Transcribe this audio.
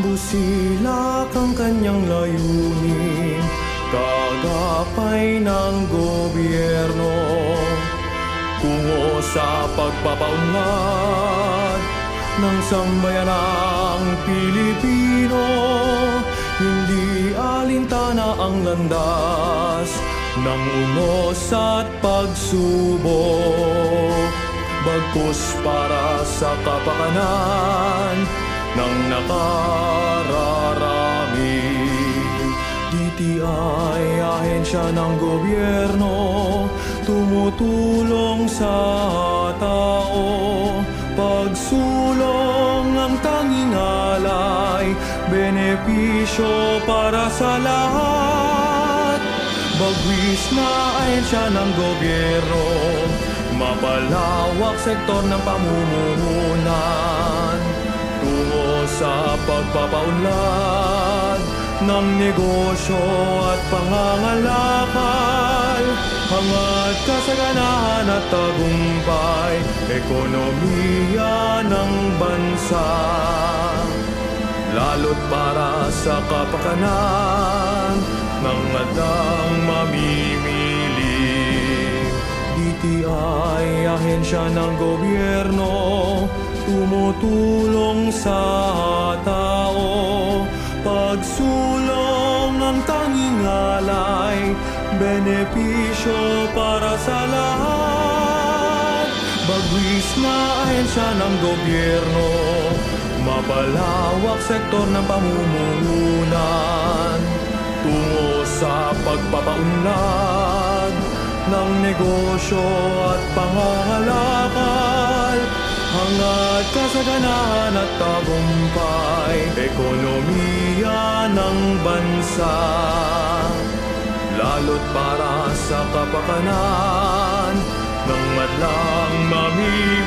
Busilak ang kanyang layunin, kagapay ng gobyerno, tungo sa pagpapaunlad ng sambayanang Pilipino. Hindi alintana ang landas ng unos at pagsubok, bagkus para sa kapakanan ng nakararami. DTI, ahensya ng gobyerno, tumutulong sa tao, pagsulong ang tanging alay, benepisyo para sa lahat. Bagwis na ahensya ng gobyerno, mapalawak sektor ng pamumuhunan, tungo sa pagpapaunlad ng negosyo at pangangalakal, hangad kasaganahan at tagumpay, ekonomiya ng bansa, lalo't para sa kapakanan ng madang mamimili. DTI, ahensya ng gobyerno, tumutulong sa tao, pagsulong ng tanging alay, benepisyo para sa lahat. Bagwis na ahensya ng gobyerno, mapalawak sektor ng pamumuhunan, tungo sa pagpapaunlad ng negosyo at pangangalakal, hangad kasaganahan at tagumpay, ekonomiya ng bansa, lalo't para sa kapakanan ng madlang mamimili.